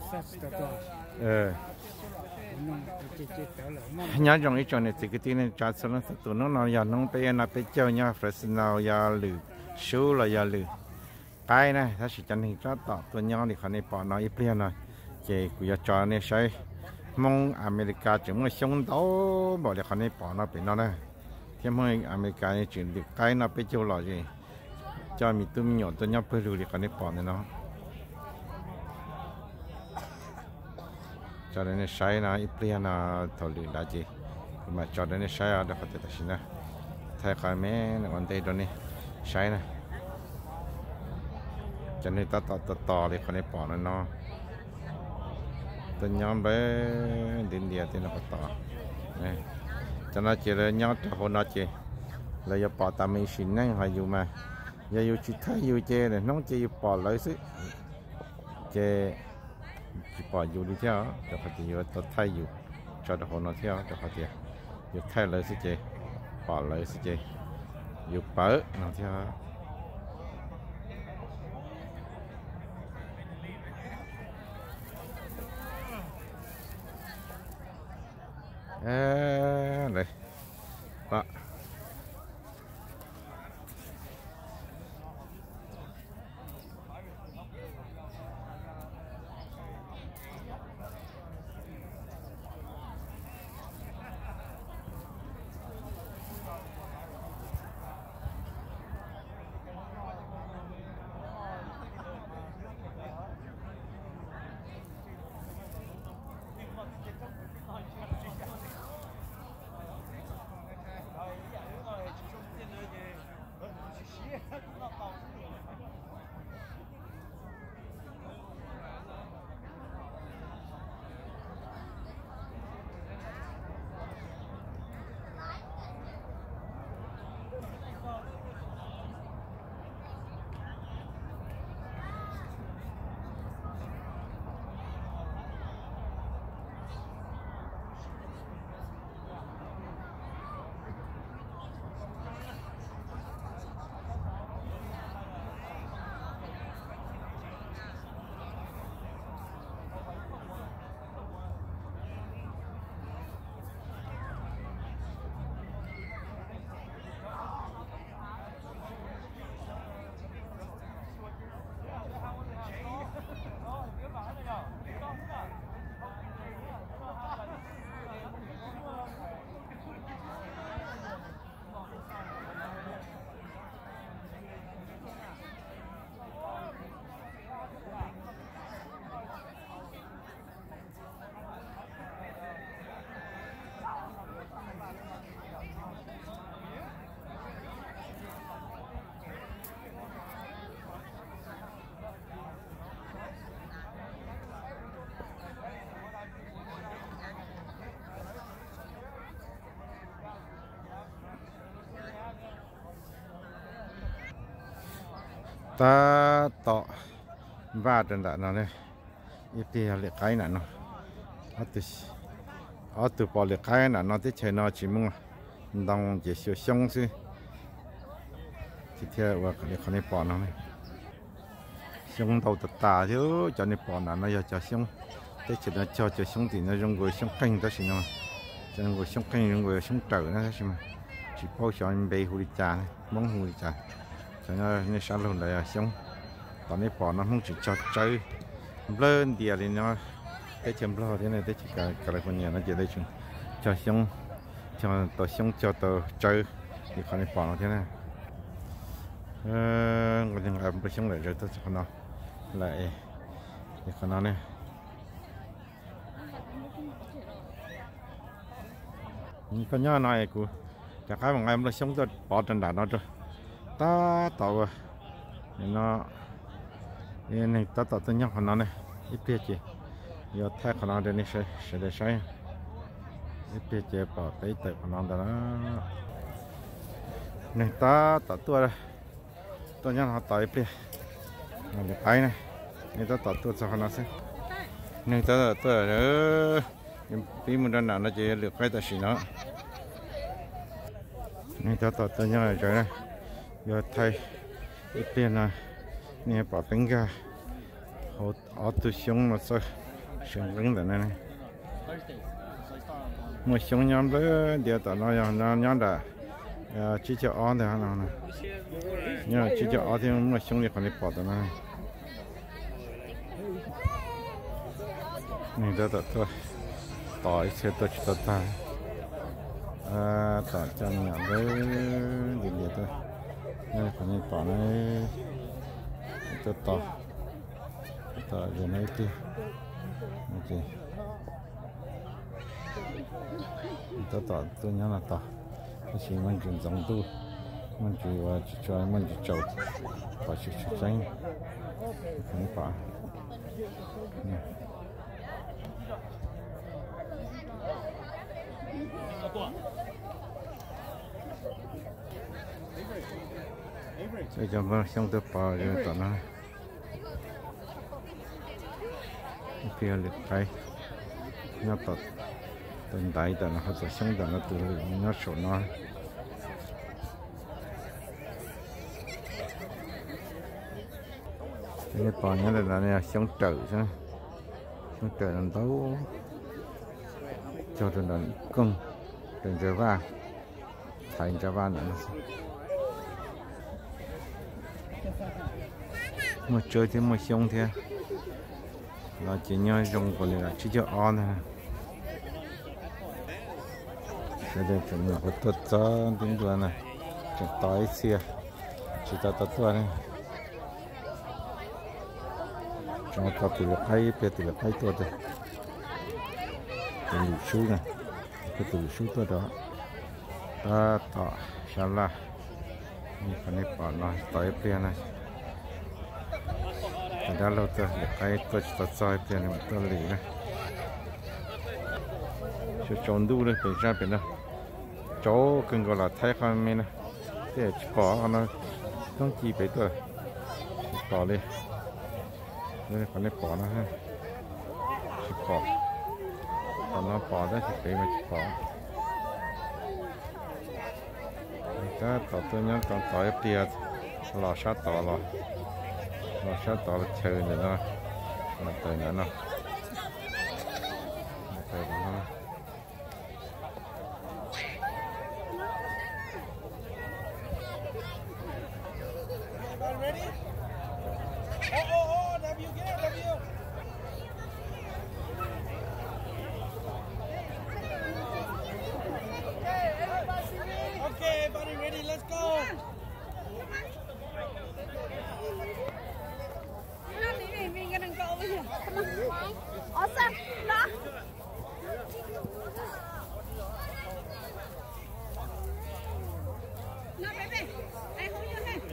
nhớ trong cái chỗ này thì cái tin này trả số nó tụi nó giờ nó bây giờ bây giờ nhá Fresno giờ lử số là giờ lử cái nàyถ้าสิจันทร์จะต่อตัวย่อนี่เขาในปอน้อยเปลี่ยนหน่อยเจ้กูจะจอเนี่ยใช้มองอเมริกาจึงมาช่วงโตบอกเลยเขาในปอน้อยเป็นน้อยนะที่มองอเมริกาเนี่ยจึงดึกใกล้น้อยไปเจ้าหล่อจีจอมีตุ้มหยดตัวย่อเพื่อดูเลยเขาในปอเนี่ยเนาะจอเนี่ยใช้นะอีเปลี่ยนนะถอดหรือละจีมาจอเนี่ยใช้อะเดี๋ยวเขาจะตัดสินนะไทยเขาแม่ในวันเตยตัวนี้ใช้นะจะในต่อเลยคนในปอนั่นเนาะตัวย้อมไปดินเดียที่เราต่อเนี่ยจะน่าเจริญย้อมจะคนน่าเจเราจะปอตามมีสินนั่งหาอยู่มาอย่าอยู่ชิดไทยอยู่เจเนี่ยน้องเจอยู่ปอเลยสิเจปออยู่ดีเที่ยวจะพอดีอยู่ตัวไทยอยู่จอดคนน่าเที่ยวจะพอดีอยู่ไทยเลยสิเจปอเลยสิเจอยู่เปิดน่าเที่ยวnày đó ta tọ va trên đạn nó này ít thì liệt cái này nó ở từ bỏ liệt cái này nó tới chơi nó chỉ muốn đồng chỉ siêu xong chứ thì theo và cái này bỏ nó này xong đầu tà chứ cho nên bỏ nó giờ cho xong tới chỉ là cho xong thì nó dùng người xong canh đó xí nó cho nên người xong canh dùng người xong trở nó xí mà chỉ bao cho anh bê hùi trà món hùi trà cho nên sao luôn lại xong tao này bỏ nó không chỉ cho chơi lên địa thì nó cái chấm lo thế này tới chỉ cả cái con nhà nó chỉ đây chúng cho xong cho tao xong cho tao chơi thì con này bỏ nó thế này người ta làm bữa xong lại rồi tao cho nó lại thì con nó này con nhỏ này của cả cái mà em là sống tôi bỏ trên đàn nó rồi ta tàu nó này ta tàu tôi nhắc con nó này ít biết gì giờ thay con nó đây này sẽ để sai ít biết gì bỏ tới tự con nó đó này ta tàu tôi nhắc họ tàu ít biết cái này người ta tàu tôi cho con nó xem này ta tôi nữa tí mình đang làm nó chỉ được cái tài xỉ nó này ta tàu tôi nhắc là trời này giờ thay ít tiền này nè bỏ bánh gà họ từ xuống mà sao sừng rừng đó này một sông nhóm với điều tao nói nó nhóm đã chỉ cho on thì nào này nhưng chỉ cho on thì một sông thì còn đi bỏ đó này này đó thôi tỏi sẽ tôi chỉ ta tỏi cho nhà với gì gì thôi này còn đi tỏi này tôi tỏi rồi này thì ok tỏi tôi nhớ là tỏi cái gì mình dùng giống tu mình chỉ cho mình chỉ trâu và chỉ tránh không phải bây giờ mình xong tôi bỏ rồi tao nói kia liệt cái nó tao tên đại tao nó hơi xong tao nó từ nó sổ nó cái bỏ nhớ là này xong trở chứ xong trở làm tấu cho tụi nó cưng đừng trở vào thành trở vào nữa một chơi thì một xong thì là chỉ nhớ dùng của này là chỉ cho on thôi đây chúng nó có tốt cho tiếng đua này chúng tối xia chỉ ta tốt này chúng ta từ lúc hay về từ lúc hay tốt rồi từ lúc số này cái từ lúc số tốt đó ta tỏ sao là như cái này bỏ nó tối về này đã lâu rồi cái tôi chỉ soi về này tôi lì này cho chọn đủ đấy phải ra bên đó chỗ cần gọi là thay con mình này để bỏ nó không chỉ phải tôi bỏ đi đây còn này bỏ nó ha bỏ còn nó bỏ đó thì phải mà bỏ ta tỏ tôi nhớ còn tỏ ép tia lò sát tỏ lò sát tỏ chơi nữa nó tới nữa nó tới nữa Awesome. Đó. Nó baby. Ai không như thế.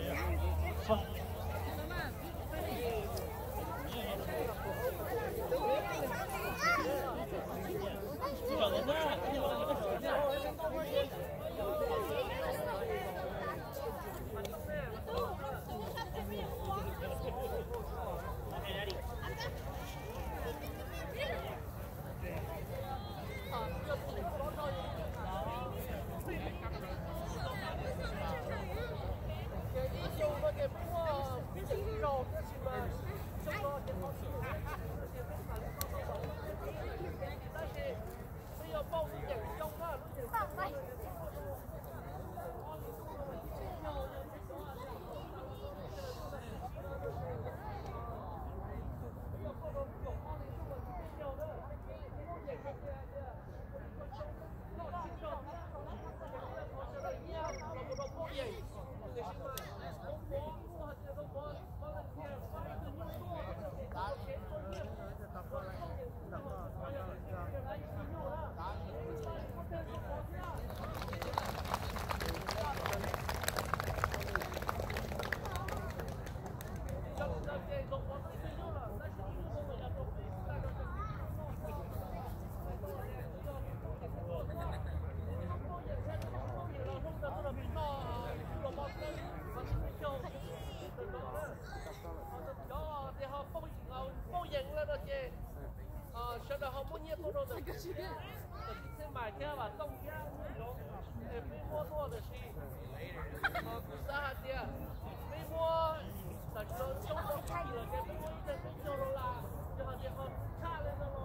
Hãy subscribe cho kênh Ghiền Mì Gõ để không bỏ lỡ những video hấp dẫn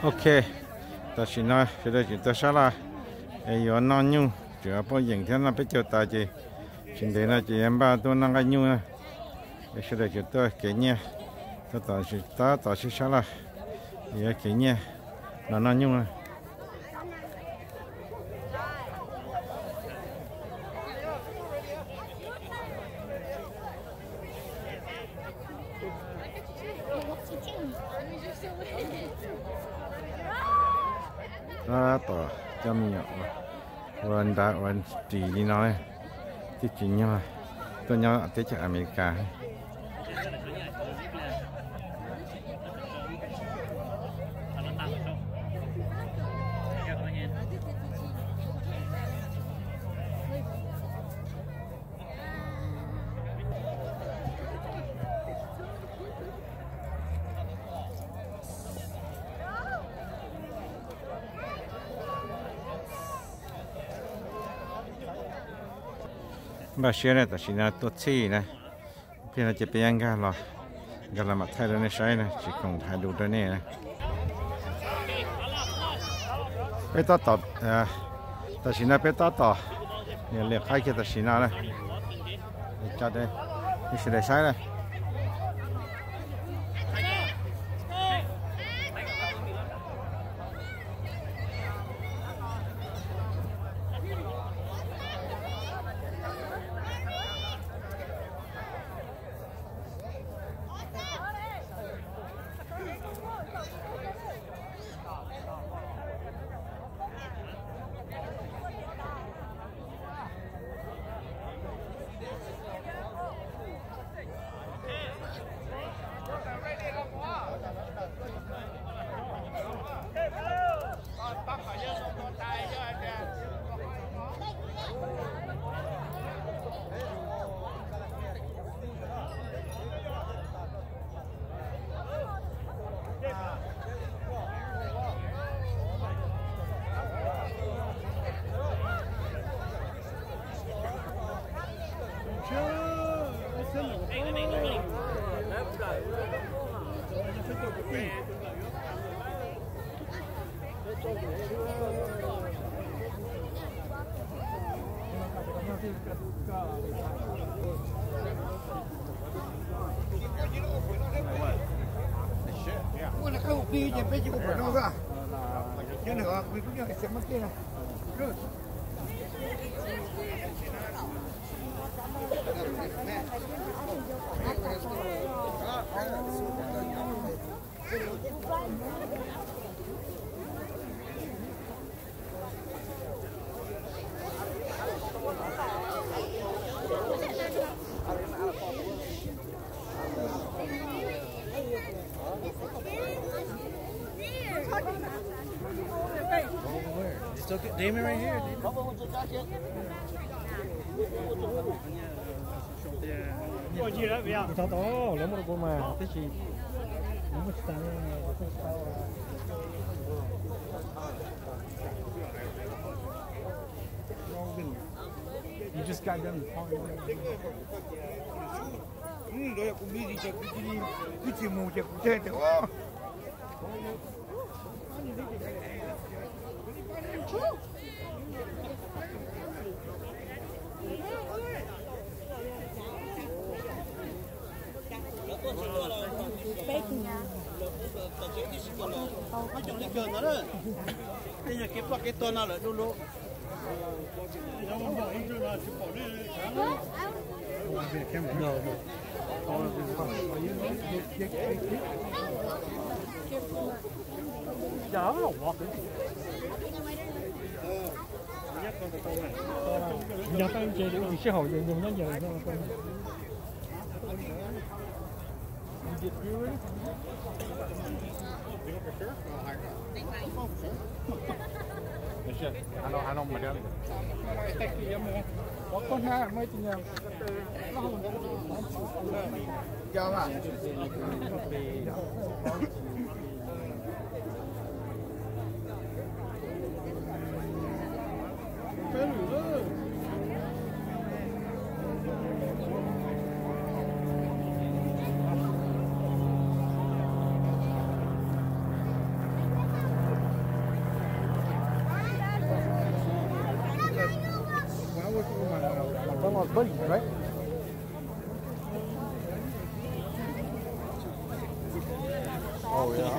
ok ta chỉ nói sẽ đây chỉ ta sao là ai yo non nhung chỉ có bao nhiêu thế nào bây giờ ta chỉ để là chỉ em ba tôi năng cái nhung à sẽ đây chỉ tôi cái nhẹ ta chỉ sao là cái nhẹ nó non nhung à đó tỏ cho mìnhวันđãวันchỉ đi nói thì chỉ nhau tôi nhau tới chợ America bà xưa này ta chỉ là tốt chi này bây giờ chỉ bị ăn gà rồi gà là mặt thay đổi này sai này chỉ còn thay đổi đó này bây giờ tọt ta chỉ là bây giờ tọt nhà liệt khai kia ta chỉ là này cho đây cái sự này sai này đi trên bên chỗ của nó ra, chứ nữa mình cũng như xem mất kia này. It's okay. Damon right here. Tao to, lấy một mà cái gì? Một cái You just got done Rồi cũng đi chơi cái gì mù chơi cũng chơi được. Bây giờ cái cái tuần nào lại đu đu. Dạ, nhà ta chơi được cái hậu dùng nó giờ nó I know mà Có con ha mấy chị nhau. Chào ạ. Buddy, right? Oh yeah.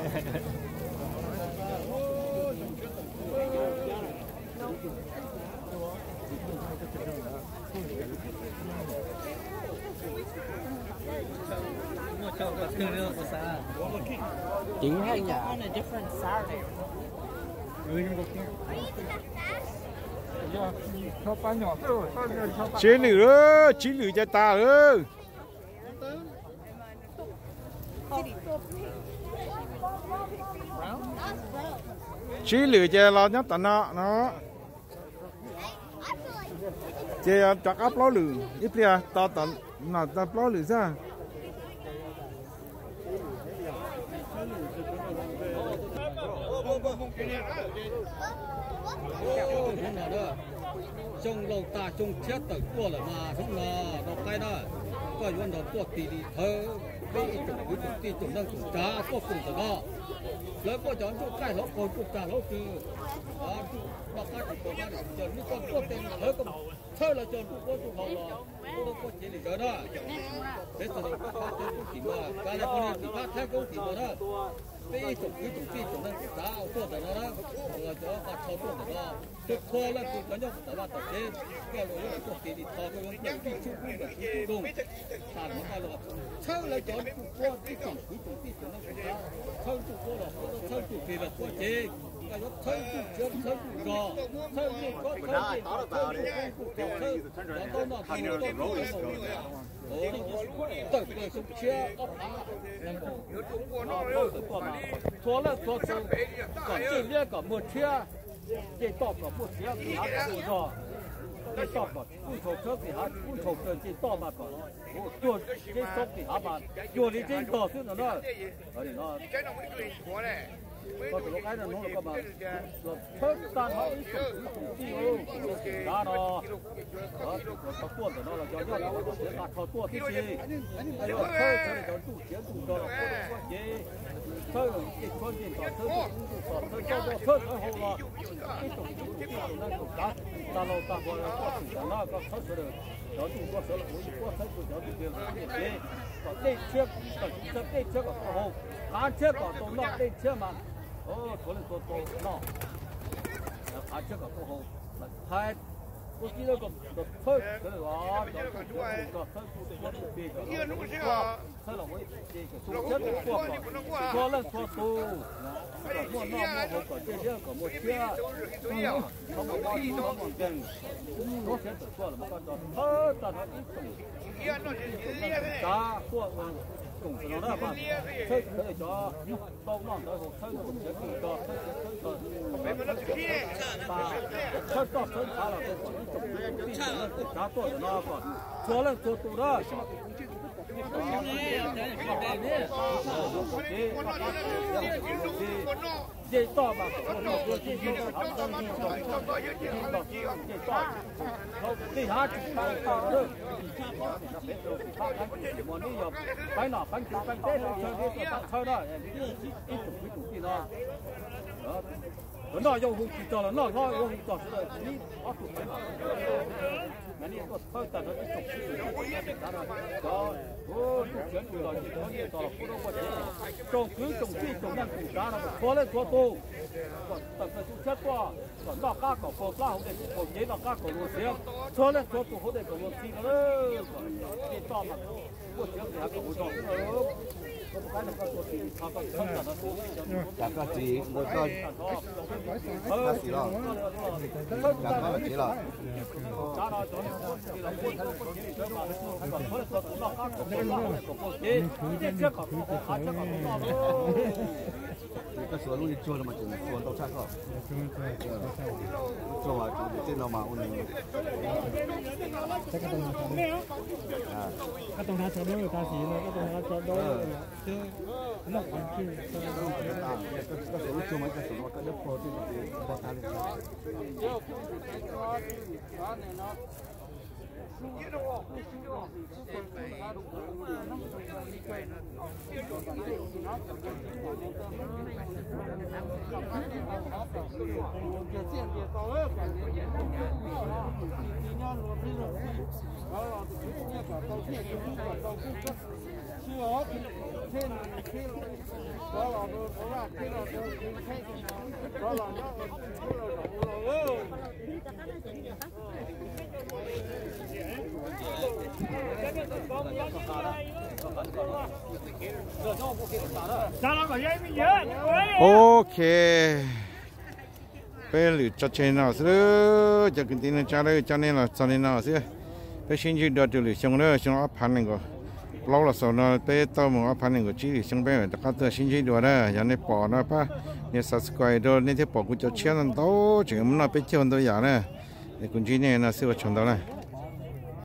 Chính hay nhỉ? On a different Saturday. Cho ba nhỏ thôi, cho ba. chỉ lử cho ta ơi. Chỉ lử cho lo nhá tận nó. Chơi chắc áp ló lử, ít bia ta tận nào ta ló lử ra. trong đầu ta trong chết tới qua là mà xong là đầu tay đó coi như là tuột tỷ đi thơ bị chủng tỷ chủng đang chủng cá có cùng từ đó lấy qua chọn chỗ cái nó còn chủng cá nó cứ đó đọc cái chủng cá này chọn những con tuột tiền lấy con thơ là chọn con chủng hậu là nó có chỉ để đó thế từ đó có chọn chủng tỷ mà cái này con này thì phát theo chủng tỷ mà đó cái chủng đang chủng cá tuột từ đó là cho bắt thâu tuột từ đó thực thua là cứ có nhau tại bắt tập trên cái rồi là tuột tỷ thì thâu cái vấn đề đi chung cũng được chung sản nó phải là thâu là chọn qua cái chủng đang chủng cá thâu chủng qua là thâu chủng thì là qua chế cái đó thâu chủng gò thâu chủng có thâu nó nó thì nó tự cái súng chia có thua là thua xong còn chỉ liên cả một chia chỉ tọt cả một chia thì hắn đủ rồi chỉ tọt cả cún thầu trước thì hắn cún thầu trên chỉ tọt mà còn chuột chỉ sốc thì hắn mà chuột thì trên tọt chứ nó ở nó có lúc cái nó có mà thớt tan họ ít đó nó có tuôn của nó là cho nhau nó có thể đặt thọ tuôn cái gì cái đó thớt cho nó đủ chiến đủ đó là có gì thớt cái con gì đó thớt cho nó hồ là cái tổ nó tổ cá ta lâu ta gọi là có nó có thớt rồi đó chúng có sở là có thớt của nó thì cái còn đây trước còn đây trước ở hồ cá trước còn tổ nó đây trước mà thôi lên tổ nó cá trước ở hồ hai có chỉ là có thớt cái đó đó thớt của nó bị cái nó thớt là cái số chất của nó lên thớt tu mua nó hồ có chơi chơi có một chia không có bao nhiêu không có tiền nó sẽ tự qua là một con thớt ta nó ít cá của cùng nó đó mà thớt để cho tôm nó đỡ hồ thớt nó sẽ tự cho thớt to thớt khá là cá tuổi nó còn chúa lên chúa tụ đó dây to mà nó vừa dây to đi há chúng ta to đó cái nọ bánh tết nó chơi đó ít tụi nó nó dùng hụt cho là nó hụt cho rồi đi bắt tụi nó mà đi có hơi tận nó tiếp tục đó chuyện rồi thì có nhiều tao cũng đâu có thể trồng cứ trồng chi trồng năng củ cá nó có lên có tô còn tập là chúng chết qua còn nó cá cỏ phô cá không để còn giấy nó cá cỏ một xíu cho lên có tô không để cỏ một xíu nữa cái to mà có chuyện gì cỏ một tròn nữa cái này có tô thì họ có không là nó cả cái gì một con cá xì lò cả cái gì lò cái số luôn đi chơi là mà chỉ số tàu chắc không cho mà trên nào mà ôn cái tông tháp cho đôi ta xí nó cái tông tháp cho đôi chứ nó còn chưa cái số chơi mấy cái số cái đất phô thì ta ok bây giờ cho chơi nào xưa cho cái tin cha đây cho nên là cho nên nào xưa bây giờ chỉ đưa được xong nữa xong áp phản này có lâu là sau nó bây tao muốn áp phản này có chỉ xong bây giờ tất cả tôi xin chỉ đưa đó giờ này bỏ nó pa này subscribe đó này thì bỏ cũng cho chia nó đâu chỉ muốn nó bây giờ tôi giờ này cũng chỉ này là xưa chọn đó này